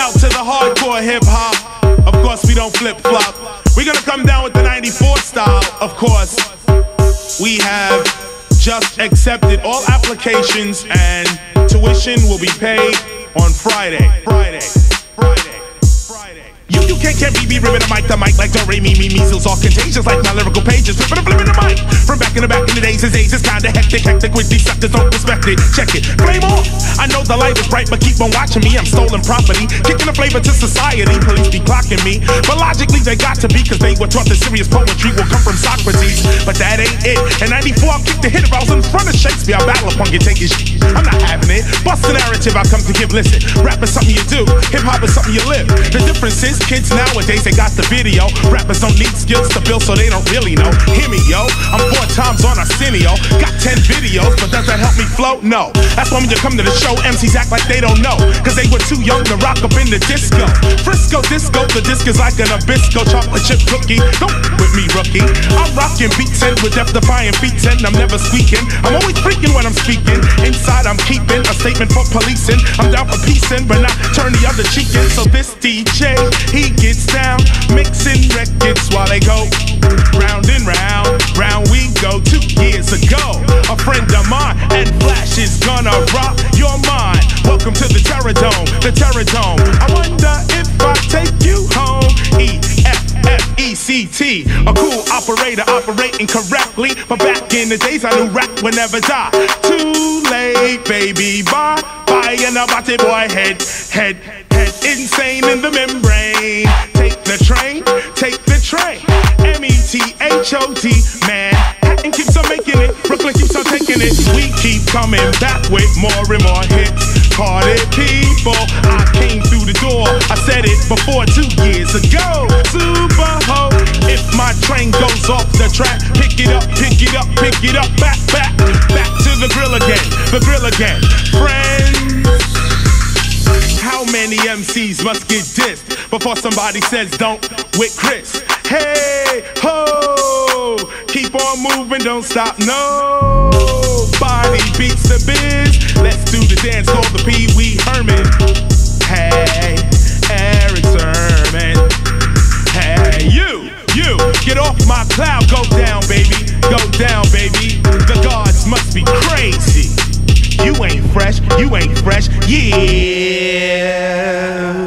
out to the hardcore hip-hop. Of course, we don't flip-flop. We're gonna come down with the 94 style, of course. We have just accepted all applications and tuition will be paid on Friday. You can't beat me ripping the mic like do re mi measles, all contagious like my lyrical pages. Flipping the mic from back in the days. His age is kinda hectic with these suckers, don't respect it. Check it, flame on. I know the light is bright, but keep on watching me. I'm stolen property, kicking the flavor to society. Police be clocking me, but logically they got to be, cause they were taught that serious poetry will come from Socrates. But that ain't it. In '94 I'll kick the hit if I was in front of Shakespeare. I'll battle upon you, take his shit. I'm not having it. Bust the narrative I come to give. Listen, rap is something you do, hip hop is something you live. The difference is kids nowadays, they got the video. Rappers don't need skills to build, so they don't really know. Hear me, yo, I'm 4 times on Arsenio. Got 10 videos, but does that help me flow? No. That's why when you come to the show, MCs act like they don't know, cause they were too young to rock up in the disco. Frisco disco, the disc is like an Nabisco chocolate chip cookie. Don't with me, rookie. I'm rocking beats and with death-defying beats, and I'm never squeaking. I'm always freaking when I'm speaking. Inside I'm keeping a statement for policing. I'm down for peacing, but not turn the other cheek in. So this DJ, he gets down, mixing records while they go round and round. Round we go. 2 years ago, a friend of mine and Flash is gonna rock your mind. Welcome to the Terror Dome, the Terror Dome. I wonder if I take you home. EFFECT, a cool operator operating correctly. But back in the days I knew rap would never die. Too late, baby, bye. Buying a body boy head insane in the membrane. Take the train, METHOD, man. Hatton keeps on making it, Brooklyn keeps on taking it. We keep coming back with more and more hits. Party people, I came through the door. I said it before 2 years ago. Super ho, if my train goes off the track, pick it up, back to the grill again, friends. How many MCs must get dissed before somebody says don't with Chris? Hey, ho, keep on moving, don't stop, nobody beats the biz. Let's do the dance called the Pee Wee Herman. Hey, Eric Sermon. Hey, you, get off my cloud, go down, baby. The gods must be crazy. You ain't fresh, yeah.